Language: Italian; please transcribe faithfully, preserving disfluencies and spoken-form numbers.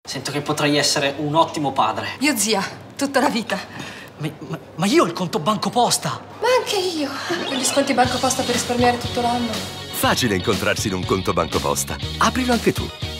Sento che potrei essere un ottimo padre. Io zia, tutta la vita. Ma, ma, ma io ho il conto Banco Posta. Ma anche io. Gli sconti Banco Posta per risparmiare tutto l'anno. Facile incontrarsi in un conto Banco Posta. Aprilo anche tu.